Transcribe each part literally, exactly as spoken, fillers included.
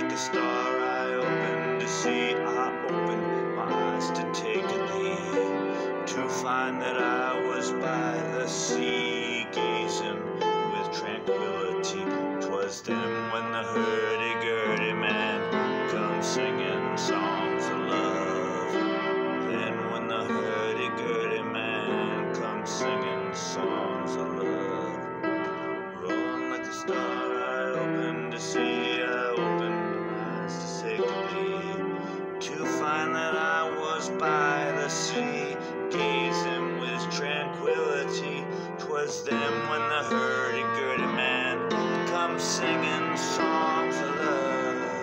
like a star I opened to see. I opened my eyes to take thee, to find that I was by the sea, gazing with tranquility. 'Twas then when the hurdy-gurdy man comes singing songs of love. Then when the hurdy-gurdy man comes singing songs of love. Rolling like a star I opened to see. I opened my eyes to take thee, to find that I was by the sea, gazing with tranquility. 'Twas then when the hurdy-gurdy man comes singing songs of love.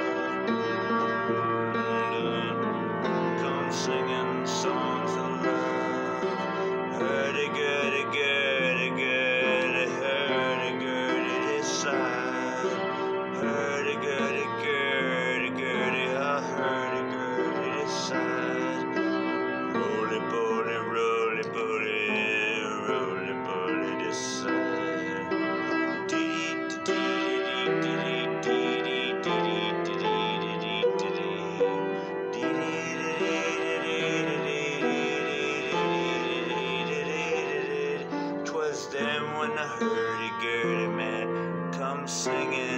Come singing songs of love. Hurdy-gurdy, gurdy, gurdy, hurdy-gurdy this side. Hurdy-gurdy, gurdy, gurdy, a hurdy-gurdy this side. Roly-poly, roly-poly, roly-poly this side. Then when the hurdy-gurdy man comes singing